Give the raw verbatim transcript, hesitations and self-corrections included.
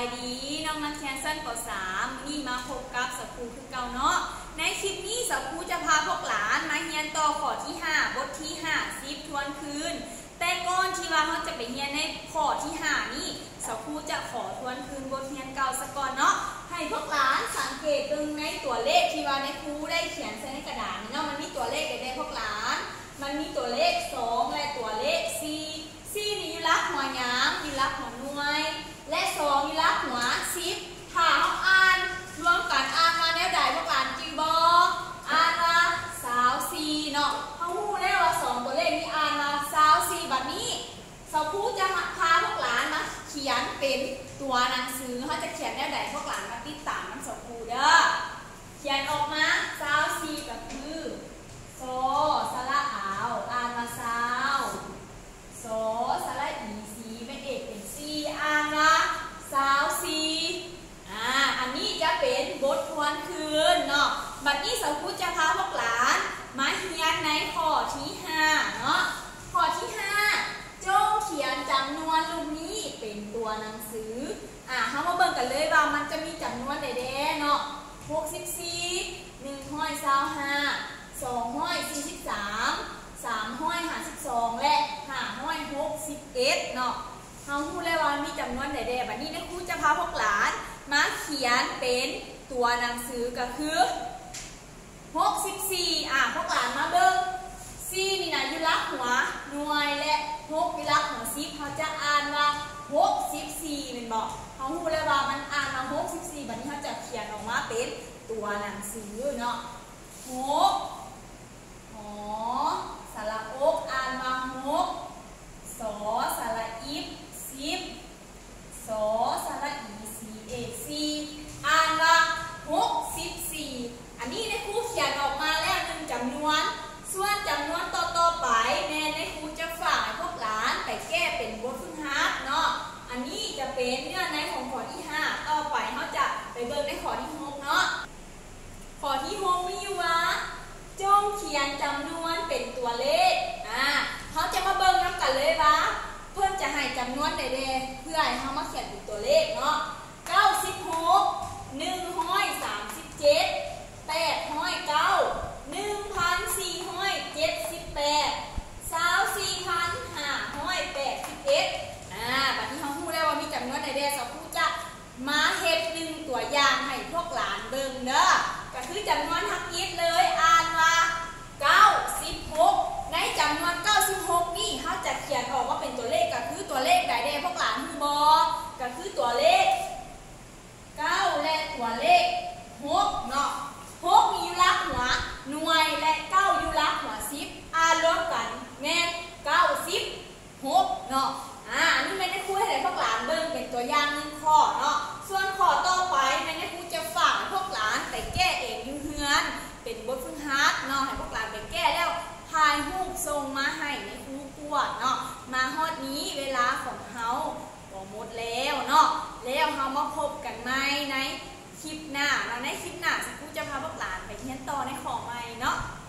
ดีน้องนักเรียนชั้นป .สาม นี่มาพบกับสครูคือเก่าเนาะในคลิปนี้สครูจะพาพวกหลานมาเรียนต่อข้อที่ห้าบทที่ห้าสิบทวนคืนแต่ก่อนที่ว่าเขาจะไปเรียนในข้อที่ห้านี้สครูจะขอทวนคืนบทเรียนเก่าสักก่อนเนาะให้พวกหลานสังเกตตรงในตัวเลขที่ว่าในครูได้เขียนใส่ในกระดาษเนาะมันมีตัวเลขได้พวกหลานมันมีตัวเลขสองและตัวเลขสี่สี่นี่อยู่ลักหัวหยางอยู่ลักหัวหน่วยและสองอยู่ลักหัวสิบถ้าเขาอ่านรวมกันอ่านมาแนวใดพวกหลานจีบออ่านมาสาวสี่เนาะเขาพูดได้ว่าสองตัวเลขนี้อ่านมาสาวสี่แบบนี้สาวพูดจะพาพวกหลานมาเขียนเป็นตัวหนังสือเขาจะเขียนแนวใดพวกหลานมาติดตามน้ำสาวพูเด้อเขียนออกมาสาวสี่ก็คือโซสระอาวอ่านมาสาวโซสระอีสีเป็นเอกเป็นซีอ่านมาสาวสีอ่าอันนี้จะเป็นบททวนคืนเนาะบัดนี้สาวพูดจะพาพวกหลานมาเรียนในข้อที่ห้าเนาะข้อที่ห้าจงเขียนจำนวนลูกนี้เป็นตัวหนังสืออ่าเขามาเบิ่งกันเลยว่ามันจะมีจำนวนใดๆเนาะหกสิบสี่หนึ่งห้อยสาวห้าสองห้อยสี่สิบสามสามห้อยห้าสิบสองและห้าห้อยหกสิบเอ็ดเนาะเขาพูดเลยว่ามีจำนวนใดๆบัดนี้นะครูจะพาพวกหลานมาเขียนเป็นตัวหนังสือก็คือหกสิบสี่อ่ะพวกหลานมาเบิ่งสี่นี่นะอยู่ลักหัวหน่วยและหกอยู่ลักหัวสิบเขาจะอ่านว่าหกสิบสี่เป็นบอกเขาพูดเลยว่ามันอ่านมาหกสิบสี่บัดนี้เขาจะเขียนออกมาเป็นตัวหนังสือเนาะหกหอสระอกอ่านมาหกสอสระอิบสิบสอสระอีสีเอกสี่อ่านว่าหกสิบสี่อันนี้ในครูเขียนออกมาแล้วหนึ่งจำนวนส่วนจำนวนต่อๆไปแม่ในครูจะฝากให้พวกหลานไปแก้เป็นบทฝึกหัดเนาะอันนี้จะเป็นเนื้อในของข้อที่ห้าต่อไปเขาจะไปเบิ่งในข้อที่หกเนาะข้อที่หกมีอยู่ว่าจงเขียนจำนวนเป็นตัวเลขอ่าเขาจะมาเบิ่งนำกันเลยว่าเพื่อนจะให้จำนวนใดๆเพื่อให้เขามาเขียนเป็นตัวเลขเนาะเก้าสิบหกหนึ่งห้อยสามสิบเจ็ดแปดห้อยเก้าหนึ่งพันสี่ห้อยเจ็ดสิบแปดสาวสี่พันห้าห้อยแปดสิบเอ็ดอ่าบัดนี้เขาพูดได้ว่ามีจำนวนใดๆสาวพูดจะมาเฮ็ดหนึ่งตัวอย่างให้พวกหลานเบิ่งเด้อก็คือจำนวนทักยิดเลยอ่านว่าเก้าสิบหกในจำนวนเก้าสิบหกนี่เขาจะเขียนออกว่าเป็นตัวเลขก็คือตัวเลขใดเด้พวกหลานคือบอก็คือตัวเลขเก้าและตัวเลขหกเนาะหกมีอยู่ลักหัวหน่วยและเก้าอยู่ลักหัวสิบอ่านรวมกันแม่เก้าสิบหกเนาะอ่าอันนี้แม่ได้ครูให้พวกหลานเบิ่งเป็นตัวอย่างหนึ่งข้อเนาะส่วนข้อต่อไปแม่ได้ครูจะฝากพวกหลานไปแก้เองอยู่เฮือนเป็นบทฝึกหัดเนาะให้พวกหลานไปแก้แล้วถ่ายรูปส่งมาให้ในครูกวดเนาะมาฮอดนี้เวลาของเฮาก็หมดแล้วเนาะแล้วเฮามาพบกันใหม่ในคลิปหน้าแล้วในคลิปหน้าครูจะพาพวกหลานไปเรียนต่อในข้อใหม่เนาะ